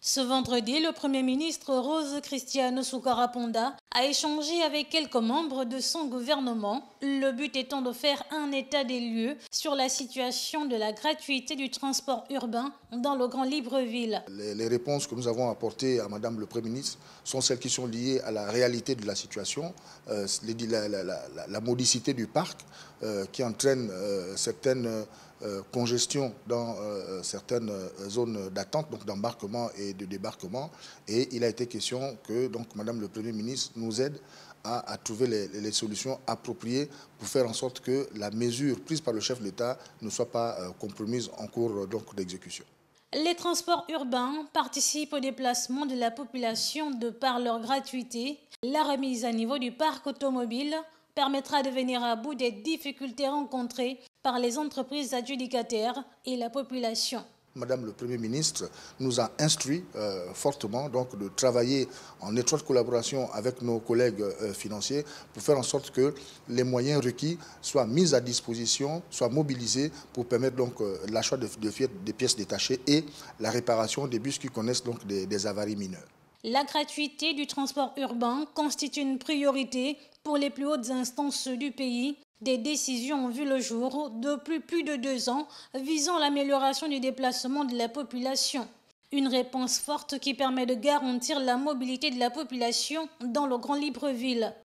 Ce vendredi, le Premier ministre Rose Cristiano Soukara-Ponda a échangé avec quelques membres de son gouvernement, le but étant de faire un état des lieux sur la situation de la gratuité du transport urbain dans le Grand Libreville. Les réponses que nous avons apportées à Madame le Premier ministre sont celles qui sont liées à la réalité de la situation, la modicité du parc qui entraîne certaines congestions dans certaines zones d'attente, donc d'embarquement et de débarquement. Et il a été question que donc, Madame le Premier ministre nous aide à trouver les solutions appropriées pour faire en sorte que la mesure prise par le chef de l'État ne soit pas compromise en cours d'exécution. Les transports urbains participent au déplacement de la population de par leur gratuité. La remise à niveau du parc automobile permettra de venir à bout des difficultés rencontrées par les entreprises adjudicataires et la population. Madame le Premier ministre nous a instruit fortement donc, de travailler en étroite collaboration avec nos collègues financiers pour faire en sorte que les moyens requis soient mis à disposition, soient mobilisés pour permettre donc l'achat des pièces détachées et la réparation des bus qui connaissent donc des avaries mineures. La gratuité du transport urbain constitue une priorité pour les plus hautes instances du pays. Des décisions ont vu le jour depuis plus de 2 ans visant l'amélioration du déplacement de la population. Une réponse forte qui permet de garantir la mobilité de la population dans le Grand Libreville.